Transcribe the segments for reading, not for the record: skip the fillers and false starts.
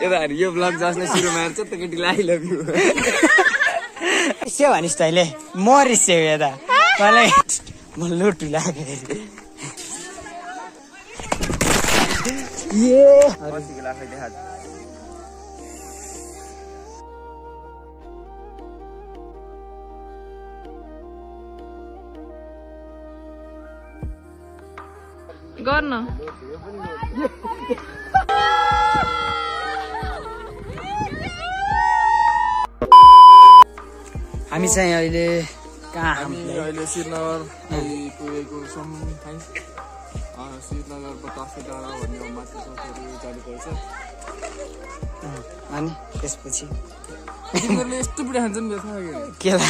यताहरु यो ब्लग जसले सुरु मार्छ त केटीलाई आई लभ यु से भनिस् तैले मरिसे यता मलाई म लुटु लाग्यो ये बसी गिलास देखा गर्न हामी चाहिँ अहिले कहाँ हामी अहिले श्रीनगर पुगेको छौँ है श्रीनगर 50 डाँडा भन्ने माथि सोचहरू जानुपर्छ अनि त्यसपछि तिमीहरूले यस्तो बुढा खान्छन् नि थाहा केला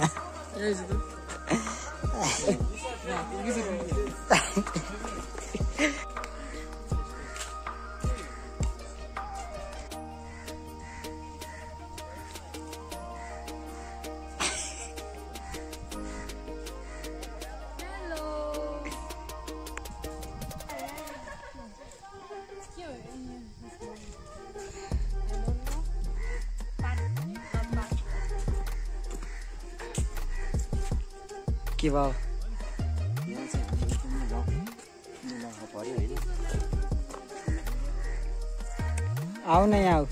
के भयो आऊ न यहाँ आऊ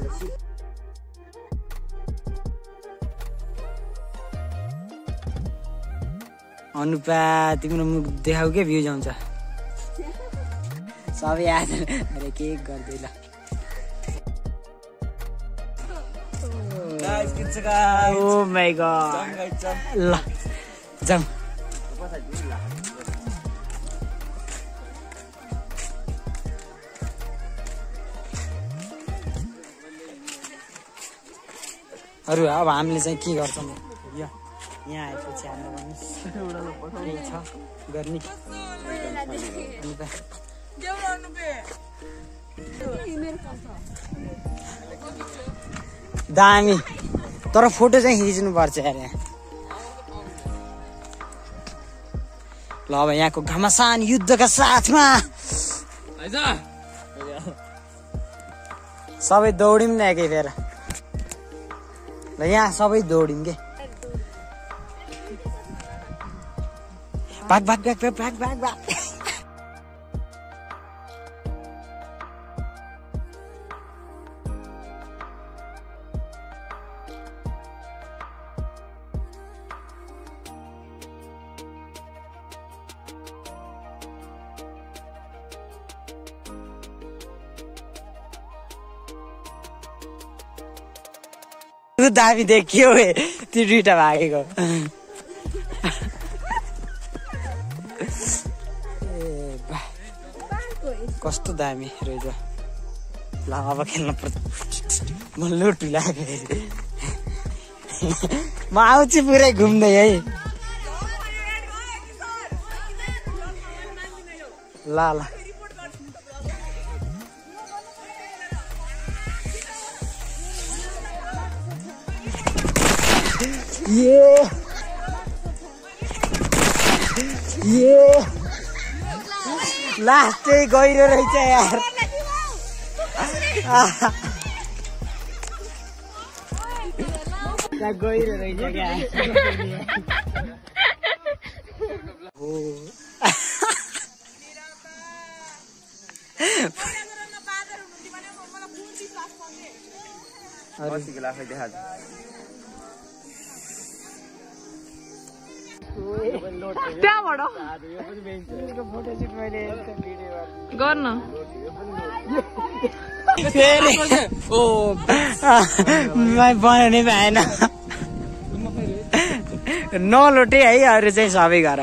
अनुपा तिम्रो मुख देखाऊ के भ्युज आउँछ सबै आज मैले के गर्दै ल ओ माय गॉड ल जाऊ अरू अब हामीले चाहिँ के गर्छौँ यहाँ आएपछि हाम्रो केही छ गर्ने दामी तर फोटो चाहिँ खिच्नु पर्छ यार ल अब यहाँको घमासान युद्धका साथमा सबै दौड्यौँ न एकै फेर ल यहाँ सबै दौड्यौँ के भाग भाग भाग भाग भाग भाग भाग दामी देखियो त्यो दुइटा भागेको कस्तो दामी रहेछ ल अब खेल्न पर्छ म लुटु लाग्यो म आउँछु पुरै घुम्दै है ल ल ये लास्टै गहिरो रहेछ यार गहिरो रहेछ क्या त्यहाँबाट गर्न बनाउनै भएन नलोटे है अरू चाहिँ सबै घर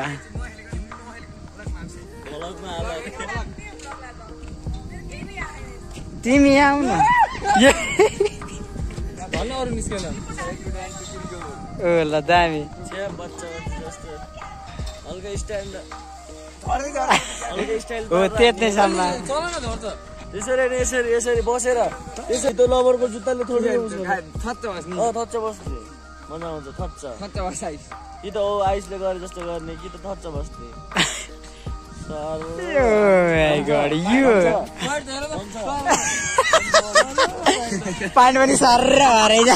तिमी आऊ न ल दामी हो त्यतिसम्म यसरी बसेर यसरी त्यो लबरको जुत्ताले थोडी थच्च बस्ने मजा आउँछ थच्च कि त आइसले गरे जस्तो गर्ने कि त थच्च बस्ने पानी पनि सर्र भएर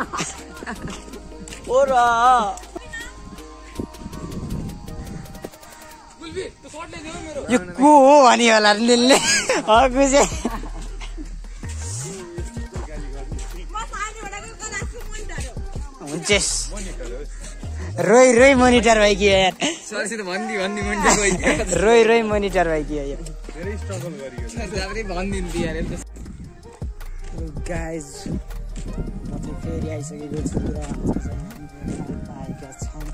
ओरा यो को हो भनी होला लिलले अघि चाहिँ हुन्छेस रोइ रोइ मोनिटर भयो कि यार रोइ रोइ मोनिटर भयो कि यार गाइज म चाहिँ फेरि आइसकेको छु र आएका छन्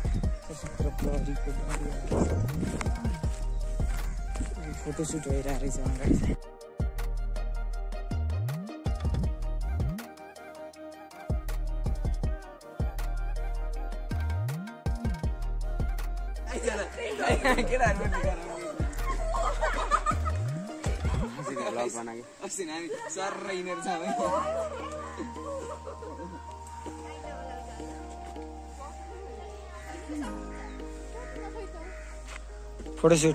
फोटोसुट भइरहेको रहेछ अगाडि फोटोसुट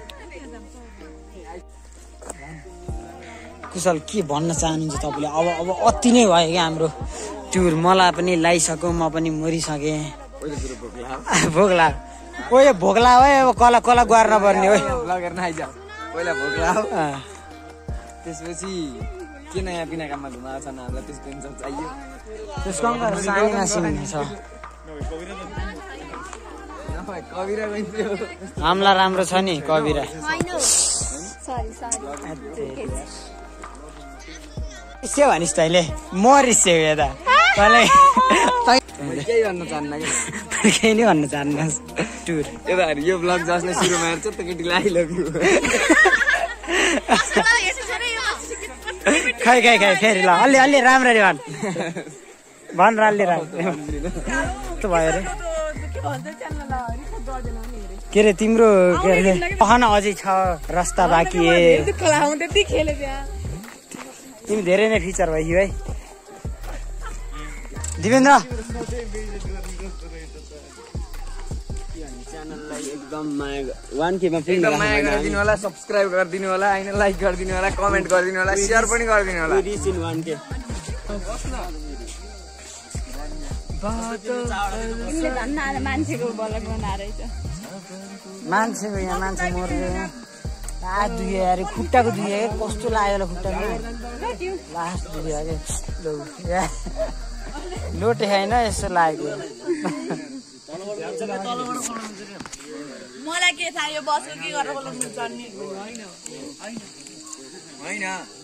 कुशल के भन्न चाहनुहुन्छ तपाईँले अब अब अति नै भयो क्या हाम्रो टुर मलाई पनि लगाइसक्यो म पनि मरिसकेँ भोग्ला ओ यो भोग्ला हो अब कला कला गुहार्न पर्ने हो पहिला भोग्ला हो त्यसपछि के नयाँ पिना काममा धुमा छ हामीलाई त्यस टेन्सन चाहियो त्यसको सानीमा सिमी छ कविरा गइन्थ्यो हामीलाई राम्रो छ नि कविरा रिस्यो भनिस् तैँले म रिस्यो यता तँलाई केही भन्न चाहन्न कि केही नै भन्न चाहनुहोस् टुर यता यो ब्लग जसले सुरुमा हेर्छ त केटीलाई आई लभ यु खै खै खै फेरि ल अलि अलि राम्ररी भन र अलि राम्रो कस्तो भयो अरे के अरे तिम्रो के अरे अहन अझै छ रस्ता बाँकी तिमी धेरै नै फिचर भयो है दिवेन्द्र च्यानललाई एकदम माया 1K मा पुग्न माया गरिदिनु होला सब्स्क्राइब गरिदिनु होला हैन लाइक गरिदिनु होला कमेन्ट गरिदिनु होला शेयर पनि गरिदिनु होला रिच इन 1K मान्छेको यहाँ मान्छे मर्यो लास्ट दुख्यो अरे खुट्टाको दुख्यो कस्तो लाग्यो होला खुट्टामा लास्ट दुख्यो अरे लोटे होइन यस्तो लाग्यो मलाई के थाहा यो बसको के गरेर बोलाउनु चल्ने हैन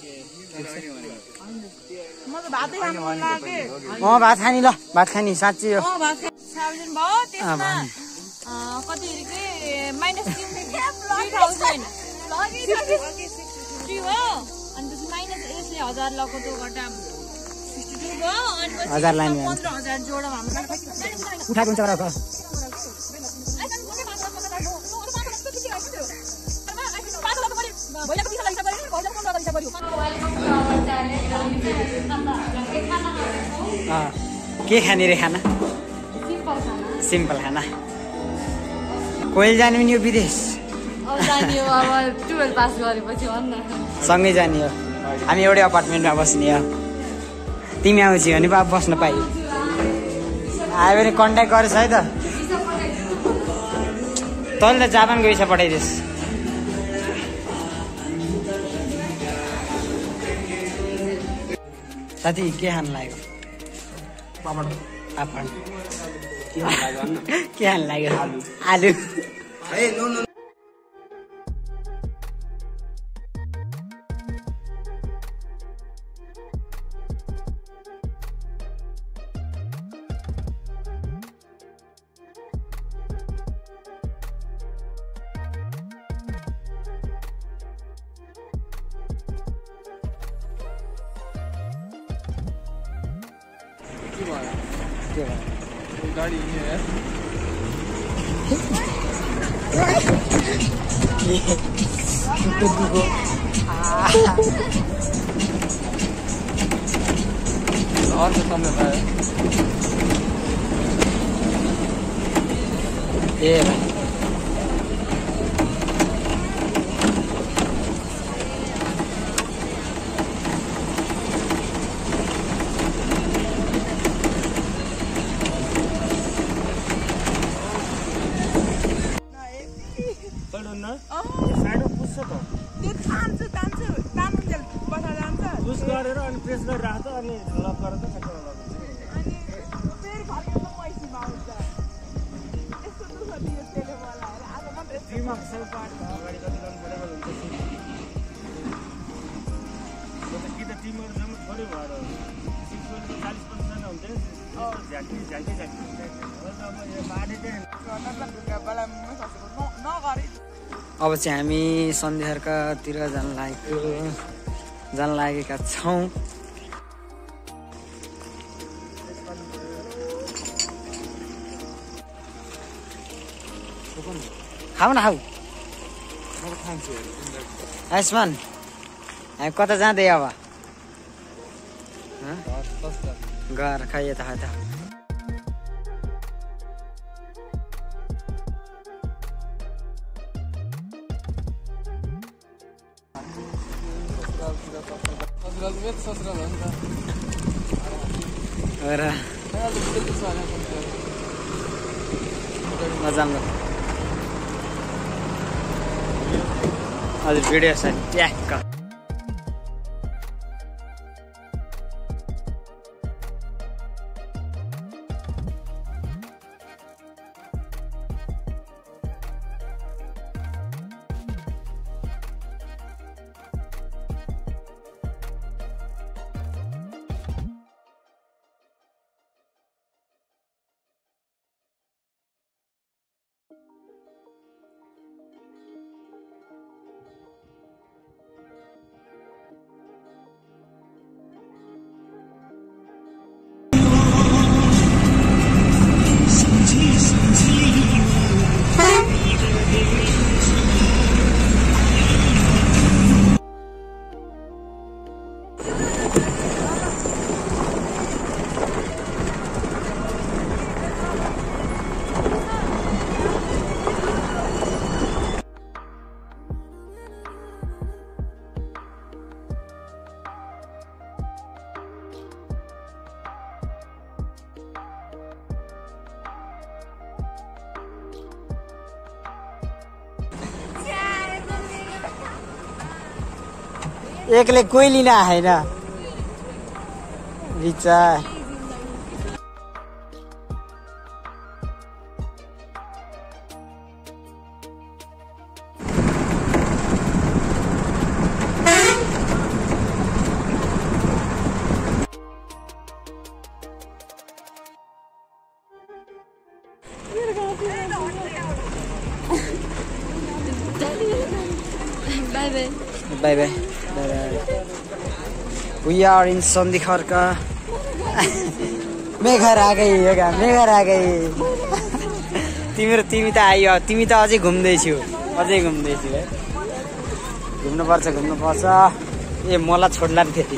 म त भातै खानु मन लाग्यो भात खानी ल भात खानी साँच्ची हो भात साउजन भयो त्यसमा कति के -3,000 हो अनि त्यसमा माइनस यसले 1000 लको त्यो गर्दा 62 भयो अनि 1000 लाइन 15000 जोड हाम्रो उठाएको हुन्छ र के खाने रे खाना सिम्पल खाना कोइल जाने पनि यो विदेश सँगै जाने हो हामी एउटै अपार्टमेन्टमा बस्ने हो तिमी आउँछ भने पो बस्न पाइ आयो भने कन्ट्याक्ट गरेछ है त तैँले त जापानको विषय पठाइदियोस् साथी के खानु लाग्यो पापड के खानु लाग्यो आलु गाडी हिँड्यो अर्को समय पायो ए भाइ प्रेस गरिराख्छ अनि लक गरेर त ठ्याक्क लक हुन्छ अनि फेरि फर्केर पैसामा आउँछ यस्तो दुःख दियो त्यसले मलाई आज मात्रै फ्रीमा सब पार्ट अगाडि कति कम्फर्टेबल हुन्छ कि त टिमहरू जम्मै थोरै भएर 40% हुन्थ्यो झ्याकी अब यो बाटो नगरे अब चाहिँ हामी सन्ध्यारकातिर जान लागेका छौँ। खाऊ न खाऊ आयुष्मान हामी कता जाँदै अब घर खाइ यता यता हजुर भिडियो छ ट्याक्क एकले कोही लिन आएन Richa Bye bye. We are in Sandikharka. मेघर आ गई योगा मेघर आ गई तिमी त आइयो तिमी त अझै घुम्दैछौ है घुम्नु पर्छ ए मलाई छोड्ला नि फेरि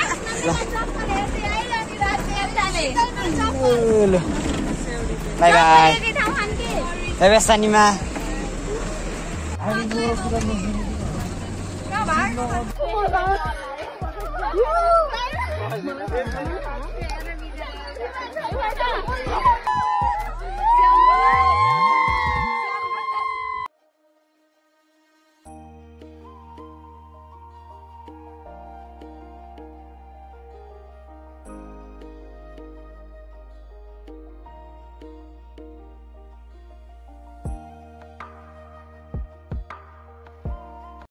बाई बाई बाई बाई सानीमा